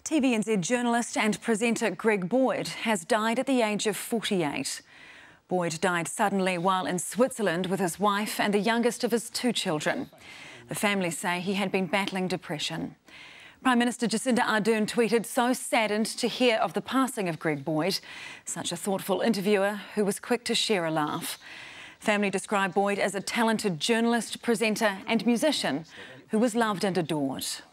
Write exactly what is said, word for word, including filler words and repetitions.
T V N Z journalist and presenter Greg Boyd has died at the age of forty-eight. Boyd died suddenly while in Switzerland with his wife and the youngest of his two children. The family say he had been battling depression. Prime Minister Jacinda Ardern tweeted, "So saddened to hear of the passing of Greg Boyd, such a thoughtful interviewer who was quick to share a laugh." Family described Boyd as a talented journalist, presenter and musician who was loved and adored.